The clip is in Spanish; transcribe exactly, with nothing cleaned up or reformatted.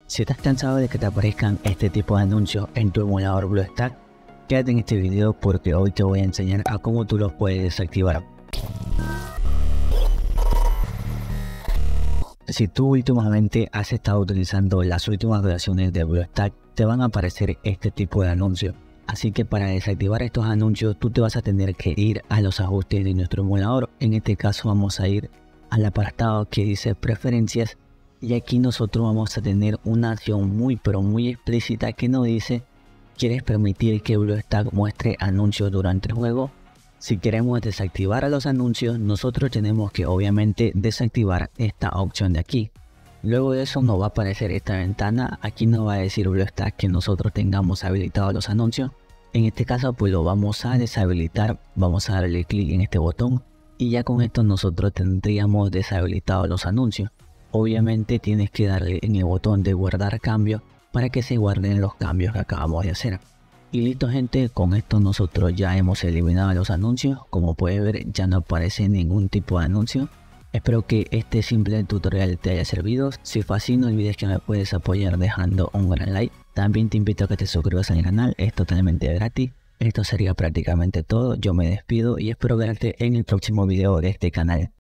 Si estás cansado de que te aparezcan este tipo de anuncios en tu emulador BlueStack, quédate en este video porque hoy te voy a enseñar a cómo tú los puedes desactivar. Si tú últimamente has estado utilizando las últimas versiones de BlueStack, te van a aparecer este tipo de anuncios. Así que para desactivar estos anuncios, tú te vas a tener que ir a los ajustes de nuestro emulador. En este caso vamos a ir al apartado que dice preferencias. Y aquí nosotros vamos a tener una acción muy pero muy explícita que nos dice: ¿quieres permitir que BlueStack muestre anuncios durante el juego? Si queremos desactivar a los anuncios, nosotros tenemos que obviamente desactivar esta opción de aquí. Luego de eso nos va a aparecer esta ventana. Aquí nos va a decir BlueStack que nosotros tengamos habilitados los anuncios. En este caso pues lo vamos a deshabilitar. Vamos a darle clic en este botón y ya con esto nosotros tendríamos deshabilitados los anuncios. Obviamente tienes que darle en el botón de guardar cambios para que se guarden los cambios que acabamos de hacer. Y listo gente, con esto nosotros ya hemos eliminado los anuncios. Como puedes ver, ya no aparece ningún tipo de anuncio. Espero que este simple tutorial te haya servido. Si fue así, no olvides que me puedes apoyar dejando un gran like. También te invito a que te suscribas al canal, es totalmente gratis. Esto sería prácticamente todo, yo me despido y espero verte en el próximo video de este canal.